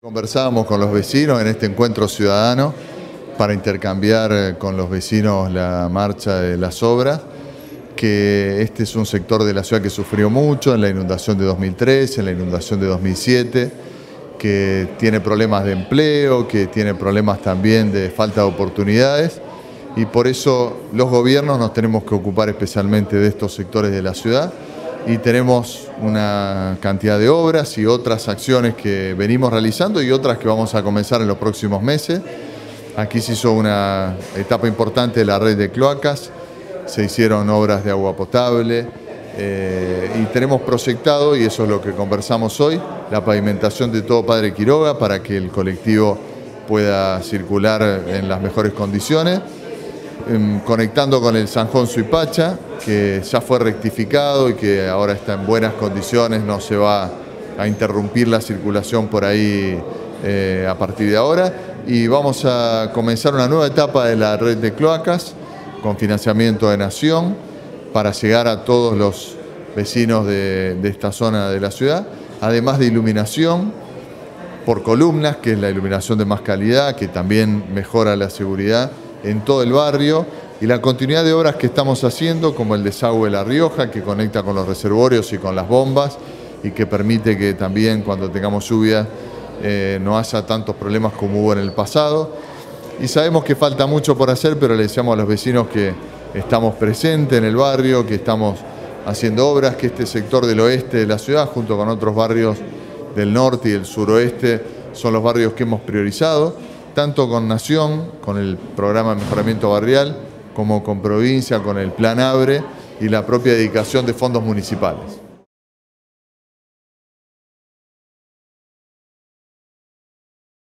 Conversábamos con los vecinos en este encuentro ciudadano para intercambiar con los vecinos la marcha de las obras, que este es un sector de la ciudad que sufrió mucho en la inundación de 2003, en la inundación de 2007, que tiene problemas de empleo, que tiene problemas también de falta de oportunidades, y por eso los gobiernos nos tenemos que ocupar especialmente de estos sectores de la ciudad. Y tenemos una cantidad de obras y otras acciones que venimos realizando y otras que vamos a comenzar en los próximos meses. Aquí se hizo una etapa importante de la red de cloacas, se hicieron obras de agua potable y tenemos proyectado, y eso es lo que conversamos hoy, la pavimentación de todo Padre Quiroga para que el colectivo pueda circular en las mejores condiciones. Conectando con el Zanjón Suipacha, que ya fue rectificado y que ahora está en buenas condiciones, no se va a interrumpir la circulación por ahí a partir de ahora. Y vamos a comenzar una nueva etapa de la red de cloacas con financiamiento de Nación para llegar a todos los vecinos de esta zona de la ciudad, además de iluminación por columnas, que es la iluminación de más calidad, que también mejora la seguridad en todo el barrio, y la continuidad de obras que estamos haciendo, como el desagüe de La Rioja, que conecta con los reservorios y con las bombas, y que permite que también cuando tengamos lluvia no haya tantos problemas como hubo en el pasado. Y sabemos que falta mucho por hacer, pero le decíamos a los vecinos que estamos presentes en el barrio, que estamos haciendo obras, que este sector del oeste de la ciudad, junto con otros barrios del norte y del suroeste, son los barrios que hemos priorizado, tanto con Nación, con el programa de mejoramiento barrial, como con provincia, con el Plan Abre y la propia dedicación de fondos municipales.